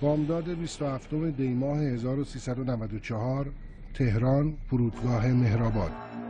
بامداد 27 دی ماه 1394 تهران، فرودگاه مهرآباد.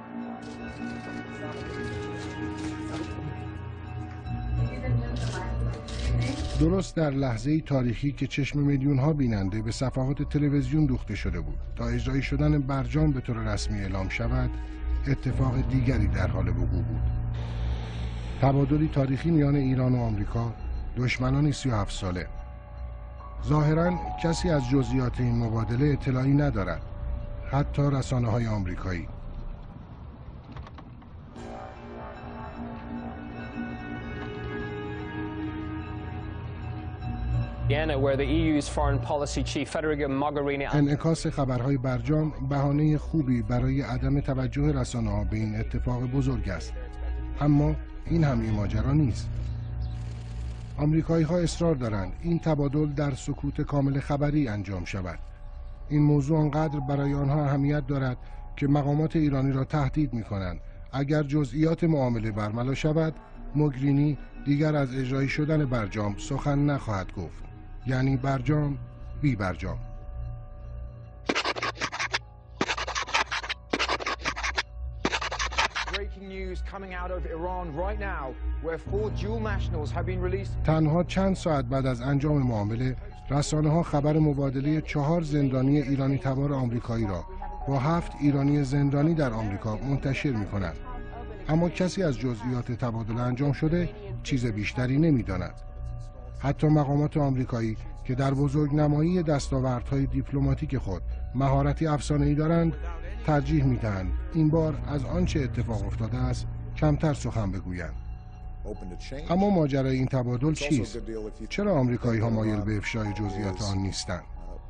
درست در لحظه‌ای تاریخی که چشم میلیون‌ها بیننده به صفحات تلویزیون دوخته شده بود تا اجرایی شدن برجام به طور رسمی اعلام شود، اتفاق دیگری در حال وقوع بود. تبادلی تاریخی میان ایران و آمریکا، دشمنانی 37 ساله. ظاهراً کسی از جزئیات این مبادله اطلاعی ندارد، حتی رسانه‌های آمریکایی. انعکاس خبرهای برجام بهانه خوبی برای عدم توجه رسانه‌ها به این اتفاق بزرگ است. اما این همه ماجرا نیست. آمریکایی‌ها اصرار دارند این تبادل در سکوت کامل خبری انجام شود. این موضوع آنقدر برای آنها اهمیت دارد که مقامات ایرانی را تهدید می‌کنند اگر جزئیات معامله برملا شود، موگرینی دیگر از اجرایی شدن برجام سخن نخواهد گفت. یعنی برجام بی برجام. تنها چند ساعت بعد از انجام معامله، رسانه‌ها خبر مبادله 4 زندانی ایرانی تبار آمریکایی را با 7 ایرانی زندانی در آمریکا منتشر می‌کنند. اما کسی از جزئیات تبادل انجام شده چیز بیشتری نمی‌داند. حتی مقامات آمریکایی که در بزرگنمایی دستاوردهای دیپلماتیک خود مهارتی افسانه‌ای دارند، ترجیح می‌دهند این بار از آنچه اتفاق افتاده است کمتر سخن بگویند. اما ماجرای این تبادل چیست؟ چرا آمریکایی‌ها مایل به افشای جزئیات آن نیستند؟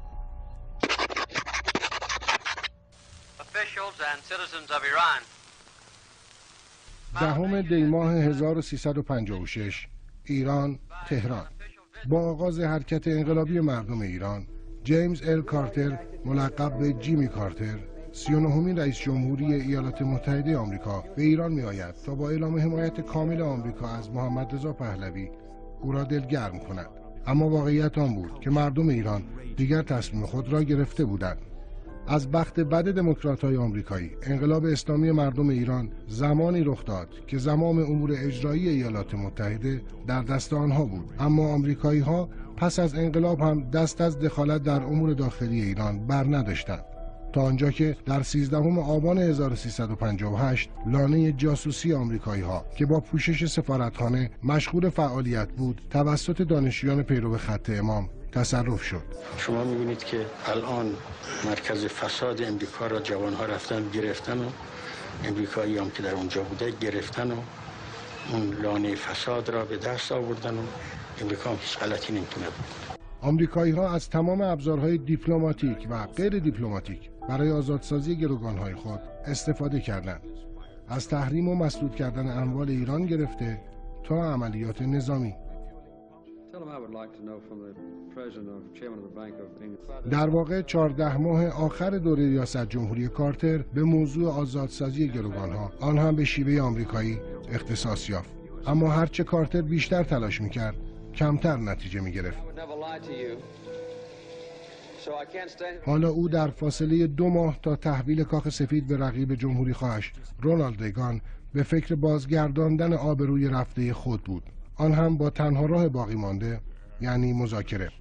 دهم دی ماه 1356 ایران، تهران. با آغاز حرکت انقلابی مردم ایران، جیمز ال کارتر ملقب به جیمی کارتر، 39مین رئیس جمهوری ایالات متحده آمریکا به ایران می آید تا با اعلام حمایت کامل آمریکا از محمد رضا پهلوی او را دلگرم کند. اما واقعیت آن بود که مردم ایران دیگر تصمیم خود را گرفته بودند. از بخت بد دموکرات‌های آمریکایی، انقلاب اسلامی مردم ایران زمانی رخ داد که زمام امور اجرایی ایالات متحده در دست آنها بود. اما آمریکایی‌ها پس از انقلاب هم دست از دخالت در امور داخلی ایران بر نداشتند، تا آنجا که در 13 آبان 1358 لانه جاسوسی آمریکایی‌ها که با پوشش سفارتخانه مشغول فعالیت بود توسط دانشجویان پیرو خط امام تصرف شد. شما می‌بینید که الان مرکز فساد امریکا را جوان‌ها رفتن گرفتن و امریکایی هم که در اونجا بوده گرفتن و اون لانه فساد را به دست آوردن و امریکا هم هیچ غلطی نمی‌تونه بکنه. آمریکایی‌ها از تمام ابزارهای دیپلماتیک و غیر دیپلماتیک برای آزادسازی گروگان‌های خود استفاده کردند. از تحریم و مسدود کردن اموال ایران گرفته تا عملیات نظامی. در واقع 14 ماه آخر دوره ریاست جمهوری کارتر به موضوع آزادسازی گروگان‌ها، آن هم به شیوه آمریکایی، اختصاص یافت. اما هرچه کارتر بیشتر تلاش می‌کرد، کمتر نتیجه می‌گرفت. حالا او در فاصله 2 ماه تا تحویل کاخ سفید به رقیب جمهوری خواهش رونالد ریگان به فکر بازگرداندن آبروی رفته خود بود، آن هم با تنها راه باقی مانده، یعنی مذاکره.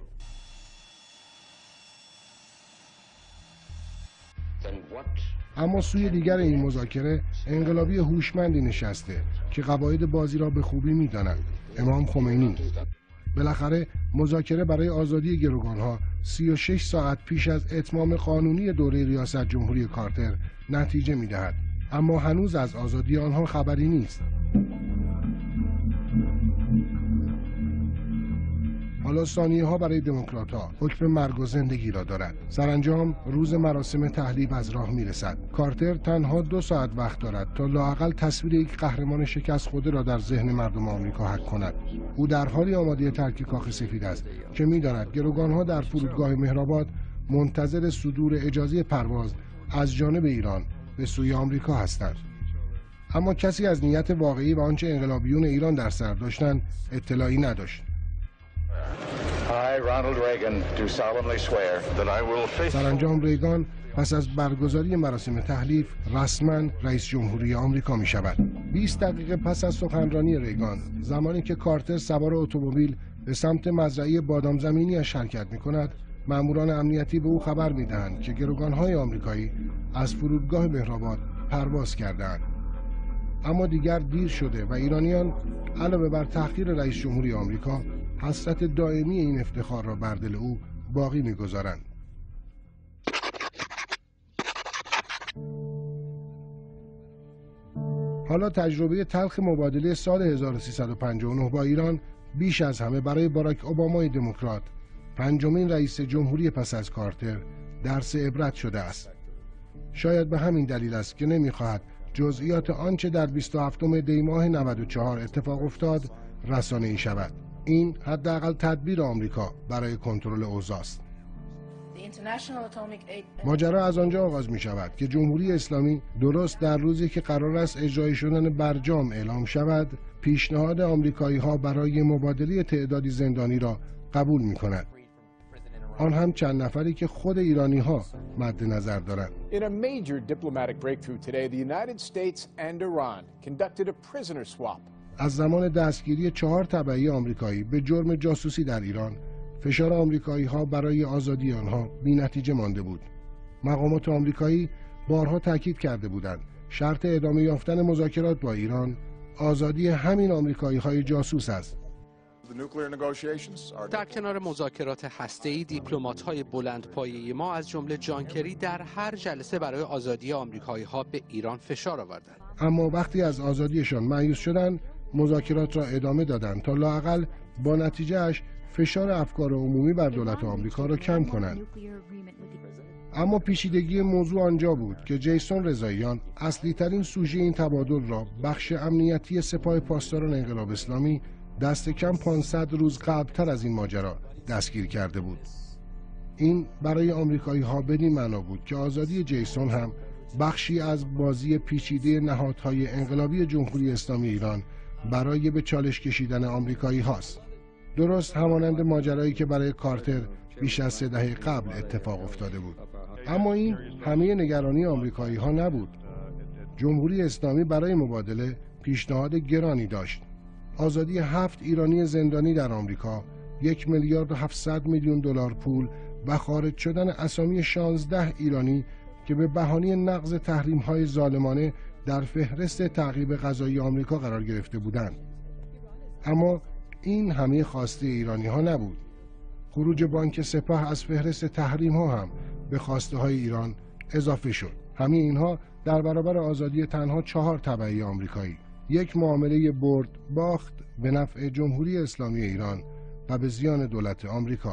اما سوی دیگر این مذاکره انقلابی هوشمندی نشسته که قواعد بازی را به خوبی می‌داند، امام خمینی. بالاخره مذاکره برای آزادی گروگان‌ها 36 ساعت پیش از اتمام قانونی دوره ریاست جمهوری کارتر نتیجه می‌دهد، اما هنوز از آزادی آنها خبری نیست. حالا ثانیه‌ها برای دموکرات‌ها حکم مرگ و زندگی را دارد. سرانجام روز مراسم تحلیب از راه می‌رسد. کارتر تنها 2 ساعت وقت دارد تا لااقل تصویر یک قهرمان شکست خورده را در ذهن مردم آمریکا حک کند. او در حالی آماده ترک کاخ سفید است که می‌داند گروگان‌ها در فرودگاه مهرآباد منتظر صدور اجازه پرواز از جانب ایران به سوی آمریکا هستند. اما کسی از نیت واقعی و آنچه انقلابیون ایران در سر داشتند اطلاعی نداشت. I, Ronald Reagan, do solemnly swear that I will faithfully. سرانجام ریگان پس از برگزاری مراسم تحلیف رسما رئیس جمهوری آمریکا می شود. 20 دقیقه پس از سخنرانی ریگان، زمانی که کارتر سوار اتومبیل به سمت مزرعه بادام زمینی شرکت می کند، ماموران امنیتی به او خبر می دهند که گروگان‌های آمریکایی از فرودگاه مهرآباد پرواز کردند. اما دیگر دیر شده و ایرانیان علاوه بر تحقیر رئیس جمهوری آمریکا، حسرت دائمی این افتخار را بر دل او باقی می‌گذارند. حالا تجربه تلخ مبادله سال 1359 با ایران بیش از همه برای باراک اوبامای دموکرات، پنجمین رئیس جمهوری پس از کارتر، درس عبرت شده است. شاید به همین دلیل است که نمی‌خواهد جزئیات آنچه در 27 دی ماه 94 اتفاق افتاد رسانه‌ای شود. این حداقل تدبیر آمریکا برای کنترل اوضاع است. ماجرا از آنجا آغاز می شود که جمهوری اسلامی درست در روزی که قرار است اجرایی شدن برجام اعلام شود، پیشنهاد آمریکایی ها برای مبادله تعدادی زندانی را قبول می کند. آن هم چند نفری که خود ایرانی ها مد نظر دارند. In a major diplomatic breakthrough today, the United States and Iran conducted a prisoner swap. از زمان دستگیری 4 تبعی آمریکایی به جرم جاسوسی در ایران، فشار آمریکایی ها برای آزادی آنها بی‌نتیجه مانده بود. مقامات آمریکایی بارها تاکید کرده بودند شرط ادامه یافتن مذاکرات با ایران آزادی همین آمریکایی های جاسوس است. در کنار مذاکرات هسته‌ای، دیپلمات‌های بلندپایه ما از جمله جان کری در هر جلسه برای آزادی آمریکایی‌ها به ایران فشار آوردند. اما وقتی از آزادیشان مایوس شدند، مذاکرات را ادامه دادند تا لااقل با نتیجهش فشار افکار عمومی بر دولت آمریکا را کم کنند. اما پیچیدگی موضوع آنجا بود که جیسون رضاییان، اصلی ترین سوژه این تبادل را، بخش امنیتی سپاه پاسداران انقلاب اسلامی، دست کم 500 روز قبلتر از این ماجرا دستگیر کرده بود. این برای آمریکایی ها بدین معنا بود که آزادی جیسون هم بخشی از بازی پیچیده نهادهای انقلابی جمهوری اسلامی ایران برای به چالش کشیدن آمریکایی هاست. درست همانند ماجرایی که برای کارتر بیش از 3 دهه قبل اتفاق افتاده بود. اما این همه نگرانی آمریکایی ها نبود. جمهوری اسلامی برای مبادله پیشنهاد گرانی داشت: آزادی 7 ایرانی زندانی در آمریکا، 1 میلیارد و 700 میلیون دلار پول و خارج شدن اسامی 16 ایرانی که به بهانه نقض تحریم‌های ظالمانه در فهرست تعقیب قضایی آمریکا قرار گرفته بودند. اما این همه خواسته ایرانی‌ها نبود. خروج بانک سپاه از فهرست تحریم‌ها هم به خواسته‌های ایران اضافه شد. همه اینها در برابر آزادی تنها 4 تبعی آمریکایی. یک معامله برد باخت به نفع جمهوری اسلامی ایران و به زیان دولت آمریکا.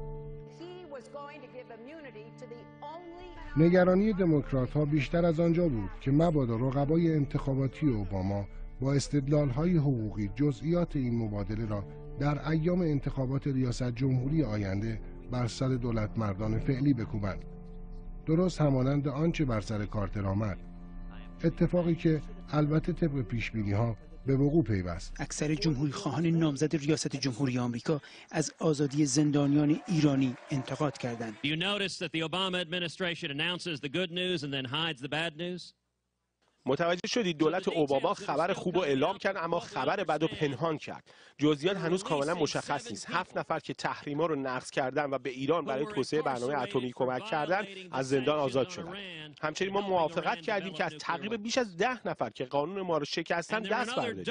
نگرانی دموکرات‌ها بیشتر از آنجا بود که مبادا رقبای انتخاباتی اوباما با استدلال‌های حقوقی جزئیات این مبادله را در ایام انتخابات ریاست جمهوری آینده بر سر دولت مردان فعلی بکوبند. درست همانند آنچه بر سر کارتر آمد. اتفاقی که البته طبق پیش‌بینی‌ها به وقوع پیوست. اکثر جمهوری خواهان نامزد ریاست جمهوری آمریکا از آزادی زندانیان ایرانی انتقاد کردند. You notice that the Obama administration announces the good news and then hides the bad news? متوجه شدید دولت اوباما خبر خوب رو اعلام کرد اما خبر بد رو پنهان کرد. جزئیات هنوز کاملا مشخص نیست. 7 نفر که تحریما رو نقض کردن و به ایران برای توسعه برنامه اتمی کمک کردن از زندان آزاد شدن. همچنین ما موافقت کردیم که از تعقیب بیش از 10 نفر که قانون ما رو شکستن دست برداریم.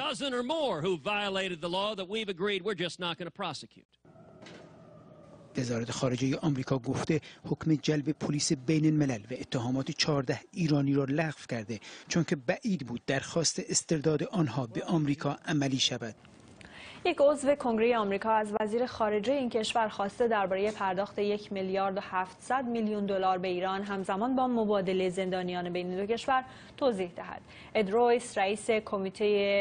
وزارت خارجه آمریکا گفته حکم جلب پلیس بین الملل و اتهامات 14 ایرانی را لغو کرده چون که بعید بود درخواست استرداد آنها به آمریکا عملی شود. یک عضو کنگره آمریکا از وزیر خارجه این کشور خواسته درباره پرداخت 1 میلیارد و 700 میلیون دلار به ایران همزمان با مبادله زندانیان بین دو کشور توضیح دهد. اد رویس، رئیس کمیته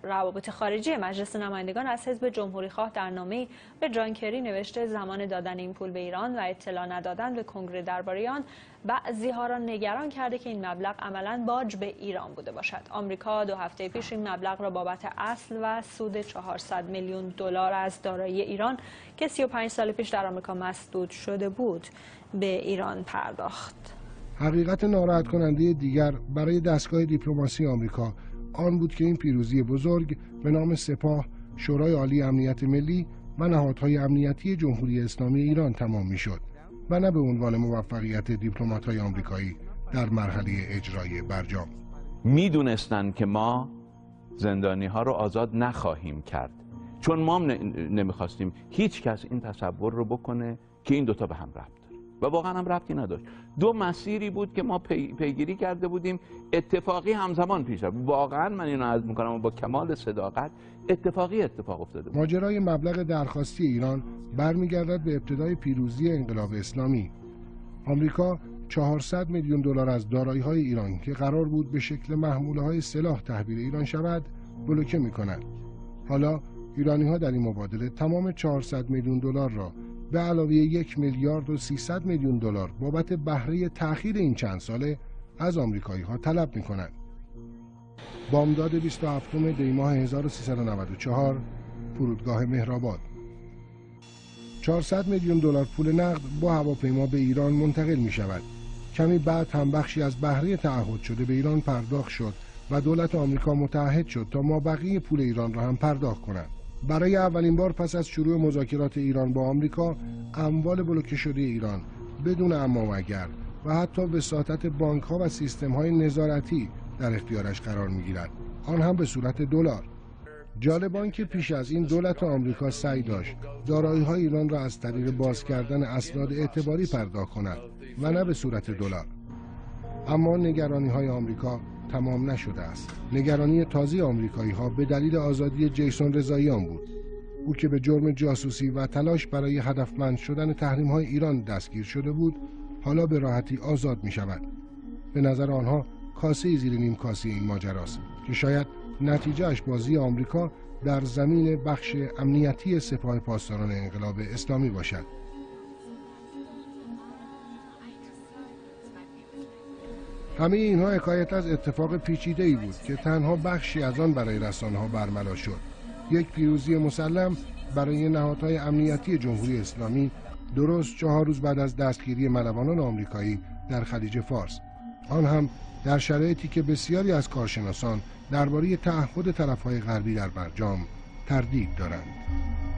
روابط خارجی مجلس نمایندگان از حزب جمهوریخواه در نامه‌ای به جان کری نوشته زمان دادن این پول به ایران و اطلاع ندادن به کنگره درباره آن بعضی‌ها را نگران کرده که این مبلغ عملاً باج به ایران بوده باشد. آمریکا 2 هفته پیش این مبلغ را بابت اصل و سود 400 میلیون دلار از دارایی ایران که 35 سال پیش در آمریکا مسدود شده بود به ایران پرداخت. حقیقت ناراحت کننده دیگر برای دستگاه دیپلماسی آمریکا آن بود که این پیروزی بزرگ به نام سپاه، شورای عالی امنیت ملی و نهادهای امنیتی جمهوری اسلامی ایران تمام میشد و نه به عنوان موفقیت دیپلمات‌های آمریکایی در مرحله اجرای برجام. میدونستن که ما زندانی‌ها رو آزاد نخواهیم کرد، چون ما نمیخواستیم هیچ کس این تصور رو بکنه که این دوتا به هم ربط داره و واقعا هم ربطی نداشت. دو مسیری بود که ما پیگیری کرده بودیم، اتفاقی همزمان پیش رفت. واقعا من اینو عرض میکنم و با کمال صداقت اتفاقی اتفاق افتاده بود. ماجرای مبلغ درخواستی ایران برمیگردد به ابتدای پیروزی انقلاب اسلامی. آمریکا 400 میلیون دلار از دارایی‌های ایران که قرار بود به شکل محموله‌های سلاح تحویل ایران شود، بلوکه می‌کنند. حالا ایرانی‌ها در این مبادله تمام 400 میلیون دلار را به علاوه 1 میلیارد و 300 میلیون دلار بابت بهره تأخیر این چند ساله از آمریکایی‌ها طلب می‌کنند. بامداد 27 دی ماه 1394 فرودگاه مهرآباد. 400 میلیون دلار پول نقد با هواپیما به ایران منتقل می شود. کمی بعد هم بخشی از بهره تعهد شده به ایران پرداخت شد و دولت آمریکا متعهد شد تا مابقی پول ایران را هم پرداخت کنند. برای اولین بار پس از شروع مذاکرات ایران با آمریکا، اموال بلوکه شده ایران بدون اما و اگر و حتی وساطت بانک‌ها و سیستم‌های نظارتی در اختیارش قرار می‌گیرد، آن هم به صورت دلار. جالب آن که پیش از این دولت آمریکا سعی داشت دارایی‌های ایران را از طریق باز کردن اسناد اعتباری پرداخت کند و نه به صورت دلار. اما نگرانی‌های آمریکا تمام نشده است. نگرانی تازه آمریکایی‌ها به دلیل آزادی جیسون رضاییان بود. او که به جرم جاسوسی و تلاش برای هدفمند شدن تحریم‌های ایران دستگیر شده بود، حالا به راحتی آزاد می‌شود. به نظر آنها کاسه زیر نیم کاسه این ماجراست که شاید نتیجهش بازی آمریکا در زمین بخش امنیتی سپاه پاسداران انقلاب اسلامی باشد. همه اینها حکایت از اتفاق پیچیده‌ای بود که تنها بخشی از آن برای رسانه‌ها برملا شد. یک پیروزی مسلم برای نهادهای امنیتی جمهوری اسلامی درست 4 روز بعد از دستگیری ملوانان آمریکایی در خلیج فارس، آن هم در شرایطی که بسیاری از کارشناسان درباره تعهد طرف‌های غربی در برجام تردید دارند.